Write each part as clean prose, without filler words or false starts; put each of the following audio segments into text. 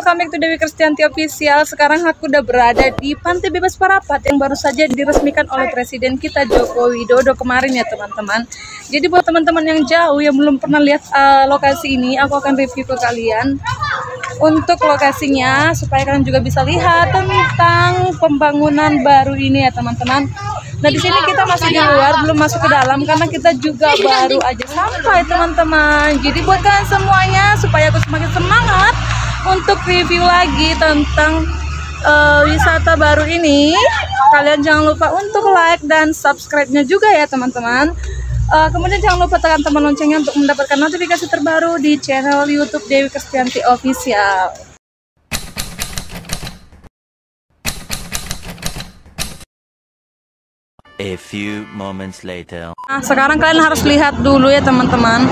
welcome back to Dewi Kristianti Official. Sekarang aku udah berada di Pantai Bebas Parapat yang baru saja diresmikan oleh Presiden kita Joko Widodo kemarin ya teman-teman. Jadi buat teman-teman yang jauh yang belum pernah lihat lokasi ini, aku akan review ke kalian untuk lokasinya supaya kalian juga bisa lihat tentang pembangunan baru ini ya teman-teman. Nah di sini kita masih di luar, belum masuk ke dalam karena kita juga baru aja sampai teman-teman. Jadi buat kalian semuanya supaya aku semakin semangat untuk review lagi tentang wisata baru ini, kalian jangan lupa untuk like dan subscribe-nya juga ya teman-teman. Kemudian jangan lupa tekan tombol loncengnya untuk mendapatkan notifikasi terbaru di channel YouTube Dewi Kristianti Official. A few moments later. Nah, sekarang kalian harus lihat dulu ya teman-teman.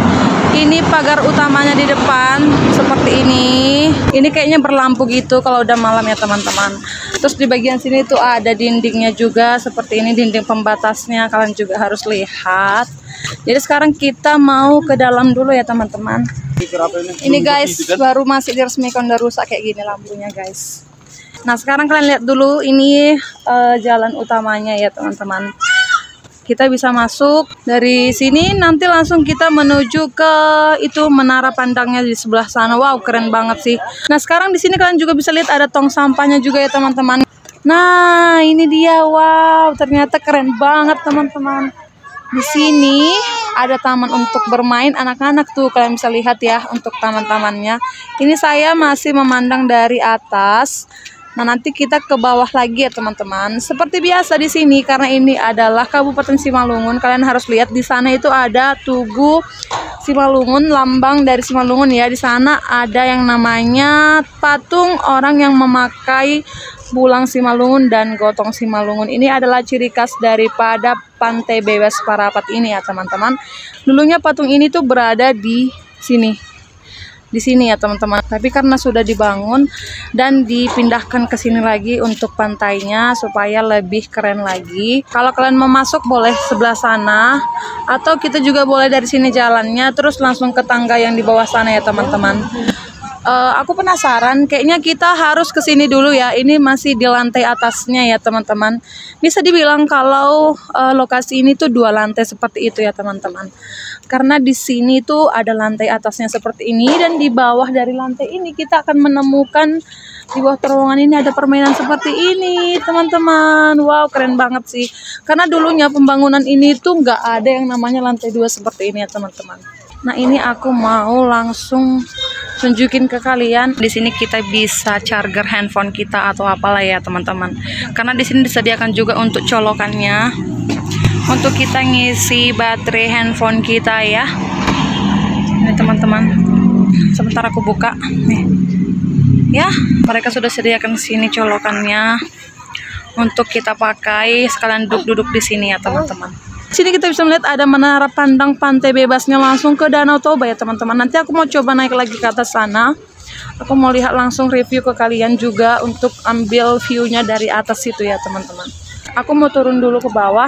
Ini pagar utamanya di depan seperti ini. Ini kayaknya berlampu gitu kalau udah malam ya teman-teman. Terus di bagian sini tuh ada dindingnya juga seperti ini, dinding pembatasnya. Kalian juga harus lihat. Jadi sekarang kita mau ke dalam dulu ya teman-teman. Ini guys, baru masih diresmikan, udah rusak kayak gini lampunya guys. Nah sekarang kalian lihat dulu ini jalan utamanya ya teman-teman. Kita bisa masuk dari sini, nanti langsung kita menuju ke itu menara pandangnya di sebelah sana. Wow keren banget sih. Nah sekarang di sini kalian juga bisa lihat ada tong sampahnya juga ya teman-teman. Nah ini dia, wow ternyata keren banget teman-teman. Di sini ada taman untuk bermain anak-anak tuh, kalian bisa lihat ya untuk taman-tamannya. Ini saya masih memandang dari atas. Nah nanti kita ke bawah lagi ya teman-teman. Seperti biasa di sini karena ini adalah Kabupaten Simalungun, kalian harus lihat di sana itu ada Tugu Simalungun, lambang dari Simalungun ya. Di sana ada yang namanya patung orang yang memakai bulang Simalungun dan gotong Simalungun. Ini adalah ciri khas daripada Pantai Bebas Parapat ini ya teman-teman. Dulunya patung ini tuh berada di sini. Di sini ya teman-teman, tapi karena sudah dibangun dan dipindahkan ke sini lagi untuk pantainya supaya lebih keren lagi. Kalau kalian mau masuk boleh sebelah sana atau kita juga boleh dari sini jalannya terus langsung ke tangga yang di bawah sana ya teman-teman. Aku penasaran, kayaknya kita harus ke sini dulu ya. Ini masih di lantai atasnya ya teman-teman. Bisa dibilang kalau lokasi ini tuh 2 lantai seperti itu ya teman-teman. Karena di sini tuh ada lantai atasnya seperti ini dan di bawah dari lantai ini kita akan menemukan di bawah terowongan ini ada permainan seperti ini teman-teman. Wow keren banget sih. Karena dulunya pembangunan ini tuh nggak ada yang namanya lantai 2 seperti ini ya teman-teman. Nah ini aku mau langsung tunjukin ke kalian. Di sini kita bisa charger handphone kita atau apalah ya teman-teman. Karena di sini disediakan juga untuk colokannya, untuk kita ngisi baterai handphone kita ya. Ini teman-teman. Sebentar aku buka nih. Ya, mereka sudah sediakan sini colokannya untuk kita pakai. Sekalian duduk-duduk di sini ya teman-teman. Sini kita bisa melihat ada menara pandang pantai bebasnya langsung ke Danau Toba ya teman-teman. Nanti aku mau coba naik lagi ke atas sana. Aku mau lihat langsung review ke kalian juga untuk ambil view-nya dari atas situ ya teman-teman. Aku mau turun dulu ke bawah.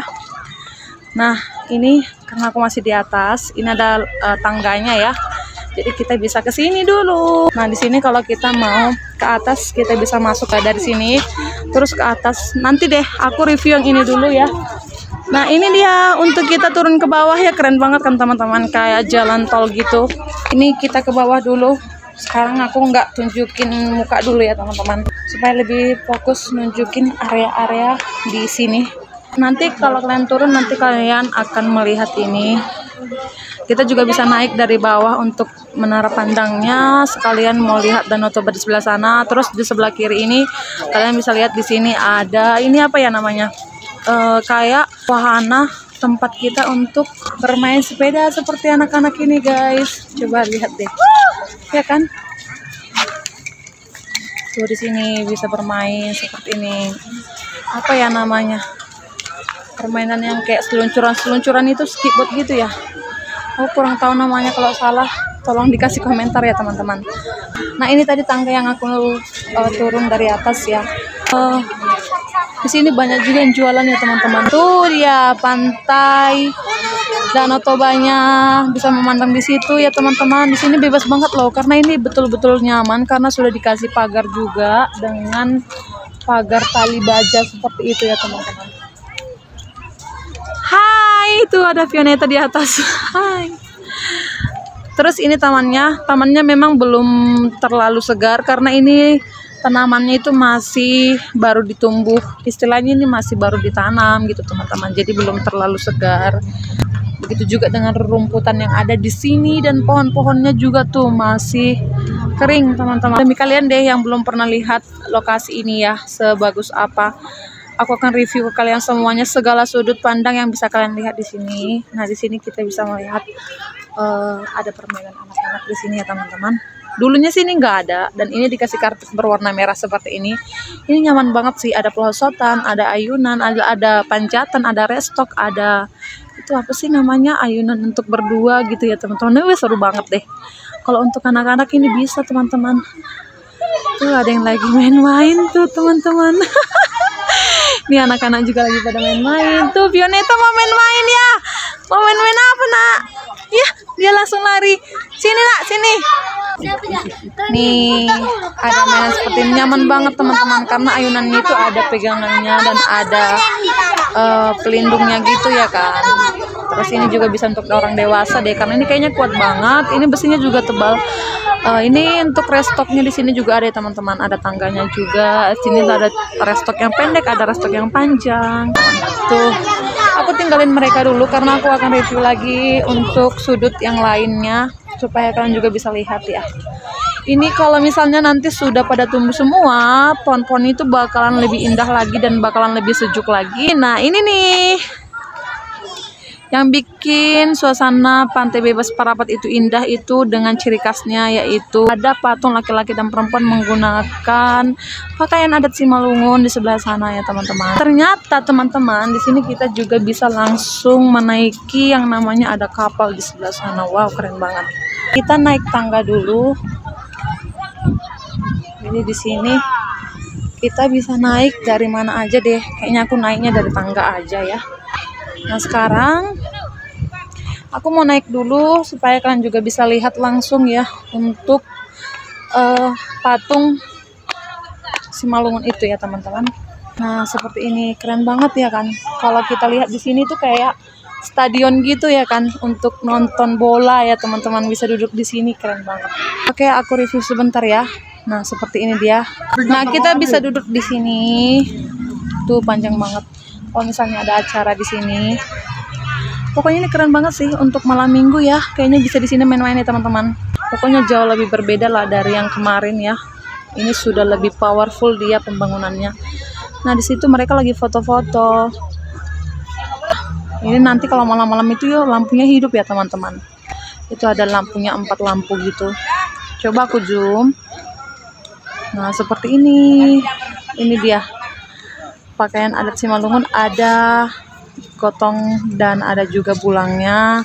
Nah ini karena aku masih di atas, ini ada tangganya ya. Jadi kita bisa ke sini dulu. Nah di sini kalau kita mau ke atas kita bisa masuk dari sini terus ke atas. Nanti deh aku review yang ini dulu ya. Nah ini dia untuk kita turun ke bawah ya, keren banget kan teman-teman, kayak jalan tol gitu. Ini kita ke bawah dulu. Sekarang aku nggak tunjukin muka dulu ya teman-teman, supaya lebih fokus nunjukin area-area di sini. Nanti kalau kalian turun nanti kalian akan melihat ini. Kita juga bisa naik dari bawah untuk menara pandangnya, sekalian mau lihat Danau Toba di sebelah sana. Terus di sebelah kiri ini kalian bisa lihat di sini ada ini apa ya namanya? Kayak wahana tempat kita untuk bermain sepeda seperti anak-anak ini guys. Coba lihat deh, ya kan? Tuh di sini bisa bermain seperti ini. Apa ya namanya? Permainan yang kayak seluncuran itu, skateboard gitu ya. Aku kurang tahu namanya, kalau salah tolong dikasih komentar ya teman-teman. Nah ini tadi tangga yang aku turun dari atas ya. Di sini banyak juga yang jualan ya teman-teman. Tuh dia pantai Danau Tobanya, bisa memandang di situ ya teman-teman. Di sini bebas banget loh, karena ini betul-betul nyaman karena sudah dikasih pagar juga dengan pagar tali baja seperti itu ya teman-teman. Hai, itu ada Fioneta di atas. Hai. Terus ini tamannya memang belum terlalu segar karena ini tanamannya itu masih baru ditumbuh, istilahnya ini masih baru ditanam gitu teman-teman, jadi belum terlalu segar. Begitu juga dengan rumputan yang ada di sini dan pohon-pohonnya juga tuh masih kering teman-teman. Demi kalian deh yang belum pernah lihat lokasi ini ya, sebagus apa, aku akan review ke kalian semuanya, segala sudut pandang yang bisa kalian lihat di sini. Nah, di sini kita bisa melihat ada permainan anak-anak di sini ya teman-teman. Dulunya sini nggak ada, dan ini dikasih karpet berwarna merah seperti ini. Ini nyaman banget sih, ada pelosotan, ada ayunan, ada panjatan, ada restok, ada itu apa sih namanya, ayunan untuk berdua gitu ya teman-teman. Ini seru banget deh. Kalau untuk anak-anak ini bisa teman-teman. Tuh ada yang lagi main-main tuh teman-teman. Ini anak-anak juga lagi pada main-main. Tuh Fioneta mau main-main ya. Mau main-main apa nak? Ya, dia langsung lari. Sini nak, sini. Nih, ada mainan seperti ini, nyaman banget teman-teman karena ayunannya itu ada pegangannya dan ada pelindungnya gitu ya kan. Terus ini juga bisa untuk orang dewasa deh karena ini kayaknya kuat banget. Ini besinya juga tebal. Ini untuk restoknya di sini juga ada ya teman-teman, ada tangganya juga. Sini ada restok yang pendek, ada restok yang panjang. Tuh, aku tinggalin mereka dulu karena aku akan review lagi untuk sudut yang lainnya supaya kalian juga bisa lihat ya. Ini kalau misalnya nanti sudah pada tumbuh semua, pohon-pohon itu bakalan lebih indah lagi dan bakalan lebih sejuk lagi. Nah, ini nih yang bikin suasana Pantai Bebas Parapat itu indah itu dengan ciri khasnya, yaitu ada patung laki-laki dan perempuan menggunakan pakaian adat Simalungun di sebelah sana ya teman-teman. Ternyata teman-teman di sini kita juga bisa langsung menaiki yang namanya ada kapal di sebelah sana. Wow, keren banget. Kita naik tangga dulu. Jadi di sini kita bisa naik dari mana aja deh. Kayaknya aku naiknya dari tangga aja ya. Nah, sekarang aku mau naik dulu supaya kalian juga bisa lihat langsung ya untuk patung Simalungun itu ya teman-teman. Nah, seperti ini keren banget ya kan. Kalau kita lihat di sini tuh kayak stadion gitu ya kan, untuk nonton bola ya teman-teman, bisa duduk di sini, keren banget. Oke, aku review sebentar ya. Nah, seperti ini dia. Nah, kita bisa duduk di sini. Tuh panjang banget. Kalau misalnya ada acara di sini. Pokoknya ini keren banget sih untuk malam minggu ya. Kayaknya bisa di sini main-main ya teman-teman. Pokoknya jauh lebih berbeda lah dari yang kemarin ya. Ini sudah lebih powerful dia pembangunannya. Nah, di situ mereka lagi foto-foto. Ini nanti kalau malam-malam itu ya lampunya hidup ya teman-teman. Itu ada lampunya 4 lampu gitu. Coba aku zoom. Nah, seperti ini. Ini dia. Pakaian adat Simalungun, ada gotong dan ada juga bulangnya.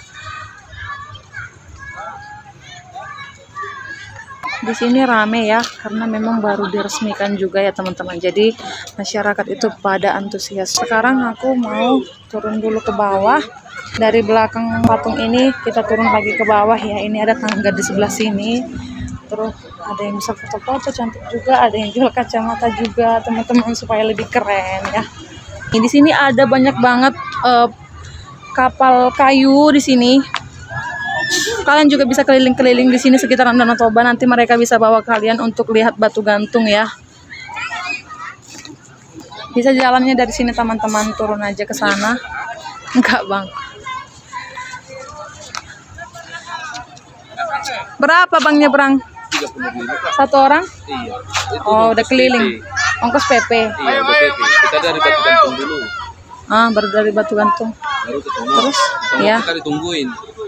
Di sini rame ya karena memang baru diresmikan juga ya teman-teman. Jadi masyarakat itu pada antusias. Sekarang aku mau turun dulu ke bawah. Dari belakang patung ini kita turun lagi ke bawah ya. Ini ada tangga di sebelah sini. Terus ada yang bisa foto-foto cantik juga, ada yang jual kacamata juga teman-teman supaya lebih keren ya. Di sini ada banyak banget kapal kayu di sini. Kalian juga bisa keliling-keliling di sini sekitaran Danau Toba. Nanti mereka bisa bawa kalian untuk lihat batu gantung ya. Bisa jalannya dari sini teman-teman, turun aja ke sana. Enggak bang. Berapa bang nyebrang? 1 orang? Iya. Oh, udah keliling. Ongkos PP. Iya, PP. Kita dari Batu Gantung dulu. Ah, baru dari Batu Gantung. Baru ke Tomok. Terus? Tomok Ya. kita ditungguin.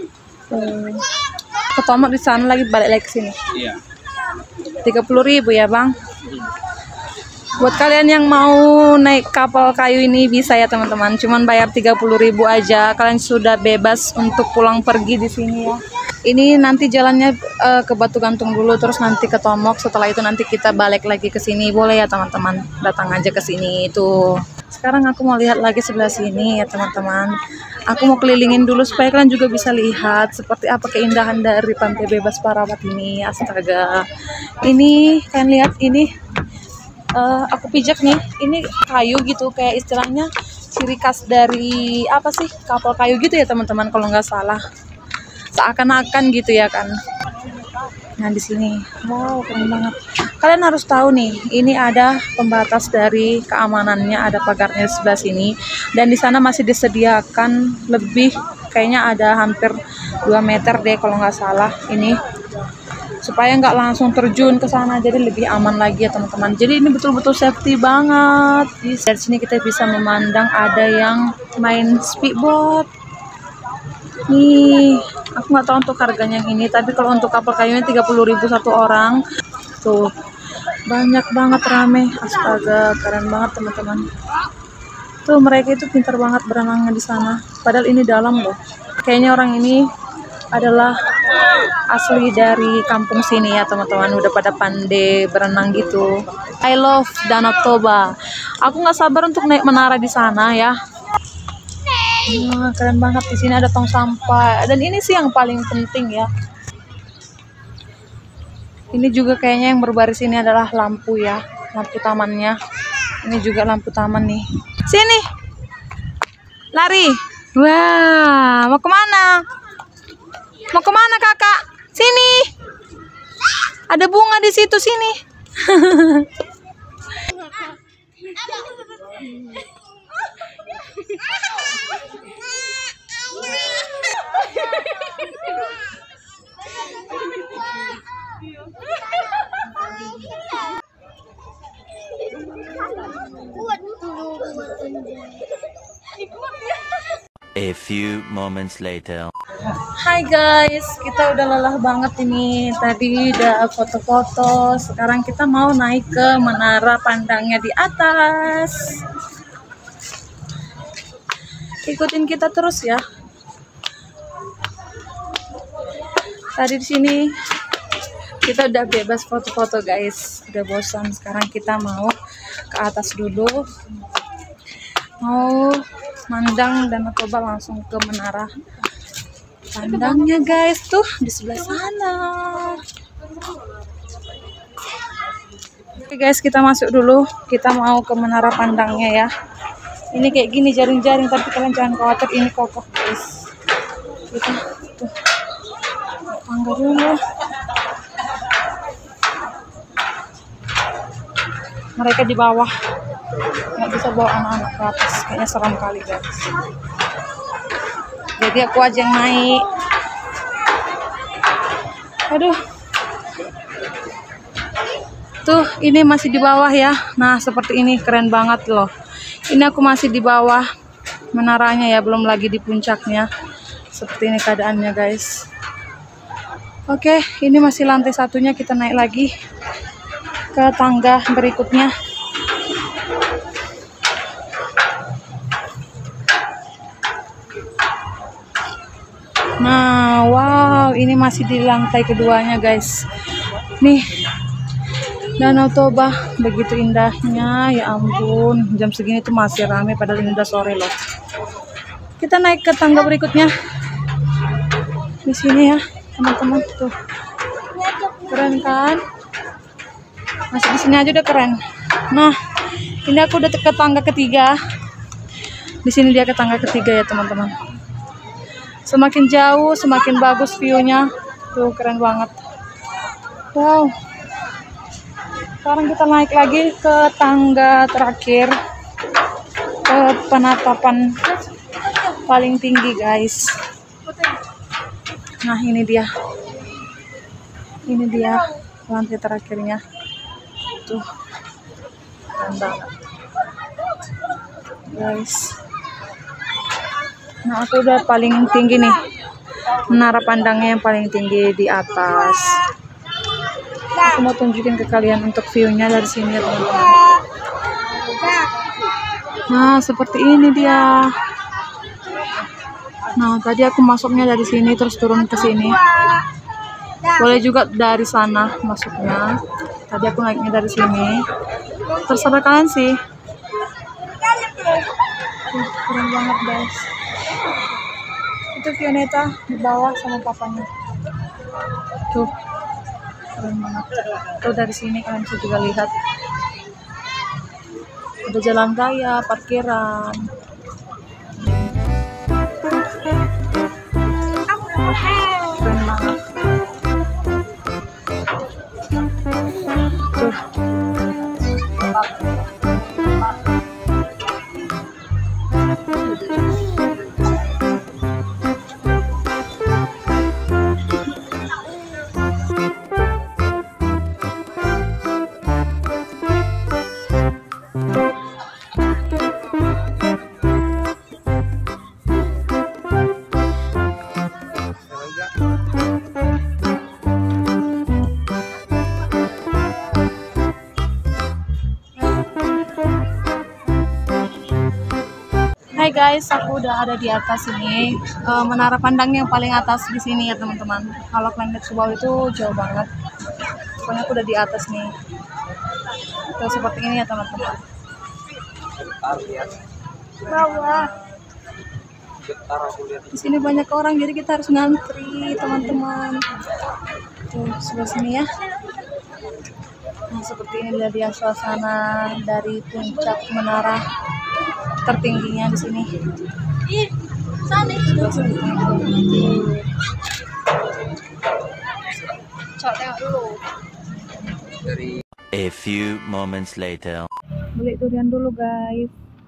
Ke Tomok di sana lagi, balik lagi ke sini. Iya. 30.000 ya bang. Buat kalian yang mau naik kapal kayu ini bisa ya teman-teman. Cuman bayar 30.000 aja. Kalian sudah bebas untuk pulang pergi di sini ya. Ini nanti jalannya ke Batu Gantung dulu, terus nanti ke Tomok. Setelah itu nanti kita balik lagi ke sini. Boleh ya teman-teman, datang aja ke sini itu. Sekarang aku mau lihat lagi sebelah sini ya teman-teman. Aku mau kelilingin dulu supaya kalian juga bisa lihat seperti apa keindahan dari Pantai Bebas Parapat ini. Astaga, ini kalian lihat ini, aku pijak nih, ini kayu gitu, kayak istilahnya ciri khas dari apa sih, kapal kayu gitu ya teman-teman kalau nggak salah, seakan-akan gitu ya kan. Nah di sini, wow keren banget. Kalian harus tahu nih, ini ada pembatas dari keamanannya, ada pagarnya di sebelah sini, dan di sana masih disediakan lebih, kayaknya ada hampir 2 meter deh kalau nggak salah ini, supaya nggak langsung terjun ke sana, jadi lebih aman lagi ya teman-teman. Jadi ini betul-betul safety banget. Dari sini kita bisa memandang ada yang main speedboat. Nih, aku nggak tahu untuk harganya yang ini, tapi kalau untuk kapal kayunya 30.000 satu orang. Tuh, banyak banget rame. Astaga, keren banget teman-teman. Tuh, mereka itu pintar banget berenangnya di sana. Padahal ini dalam loh. Kayaknya orang ini adalah asli dari kampung sini ya teman-teman. Udah pada pandai berenang gitu. I love Danau Toba. Aku nggak sabar untuk naik menara di sana ya. Wah, keren banget. Di sini ada tong sampah, dan ini sih yang paling penting ya. Ini juga kayaknya yang berbaris ini adalah lampu ya, lampu tamannya. Ini juga lampu taman nih. Sini, lari. Wah, mau kemana? Mau kemana kakak? Sini. Ada bunga di situ, sini. A few moments later. Hai guys, kita udah lelah banget ini. Tadi udah foto-foto, sekarang kita mau naik ke menara pandangnya di atas. Ikutin kita terus ya. Tadi di sini kita udah bebas foto-foto guys, udah bosan. Sekarang kita mau ke atas dulu, mau mandang Danau Toba langsung ke menara pandangnya guys, tuh di sebelah sana. Oke guys, kita masuk dulu, kita mau ke menara pandangnya ya. Ini kayak gini jaring-jaring, tapi kalian jangan khawatir, ini kokoh guys. Kita tuh tangga dulu. Mereka di bawah, nggak bisa bawa anak-anak ke atas, kayaknya seram kali guys. Jadi aku aja yang naik. Aduh, tuh ini masih di bawah ya. Nah seperti ini, keren banget loh. Ini aku masih di bawah menaranya ya, belum lagi di puncaknya. Seperti ini keadaannya guys. Oke, ini masih lantai satunya, kita naik lagi ke tangga berikutnya. Nah, wow, ini masih di lantai keduanya guys. Nih, Danau Toba, begitu indahnya, ya ampun. Jam segini tuh masih ramai, padahal ini udah sore loh. Kita naik ke tangga berikutnya. Di sini ya, teman-teman tuh. Keren kan? Masih di sini aja udah keren. Nah, ini aku udah ke tangga ketiga. Di sini dia ke tangga ketiga ya, teman-teman. Semakin jauh, semakin bagus view-nya. Tuh, keren banget. Wow. Sekarang kita naik lagi ke tangga terakhir, ke penatapan paling tinggi guys. Nah ini dia lantai terakhirnya tuh, keren banget guys. Nah aku udah paling tinggi nih, menara pandangnya yang paling tinggi di atas. Aku mau tunjukin ke kalian untuk view-nya dari sini ya teman-teman. Nah seperti ini dia. Nah tadi aku masuknya dari sini terus turun ke sini. Boleh juga dari sana masuknya. Tadi aku naiknya dari sini. Terserah kalian sih. Keren banget guys. itu Vianeta di bawah sama papanya. Tuh, keren banget. Tuh dari sini kalian bisa juga lihat. Ada jalan raya, parkiran. Keren banget. Tuh. Hai guys, aku udah ada di atas ini, menara pandang yang paling atas di sini ya teman-teman. Kalau kalian lihat ke bawah itu jauh banget. Pokoknya aku udah di atas nih. Tuh seperti ini ya teman-teman. Bawah. Di sini banyak orang, jadi kita harus ngantri teman-teman. Tuh sebelah sini ya. Nah seperti ini dia suasana dari puncak menara tertingginya di sini. Ih, sana itu. Cok tengok dulu. A few moments later. Beli durian dulu guys.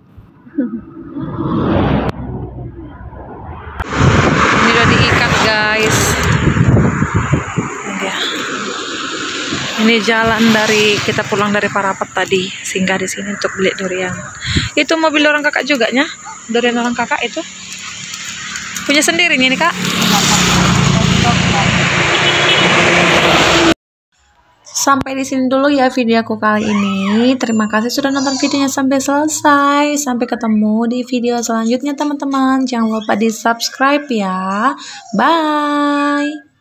Ini udah diikat guys. Ini dia. Ini jalan dari kita pulang dari Parapat tadi, singgah di sini untuk beli durian. Itu mobil orang kakak juga nya, durian orang kakak itu punya sendiri nih kak. Sampai di sini dulu ya video aku kali ini. Terima kasih sudah nonton videonya sampai selesai. Sampai ketemu di video selanjutnya teman-teman. Jangan lupa di subscribe ya. Bye.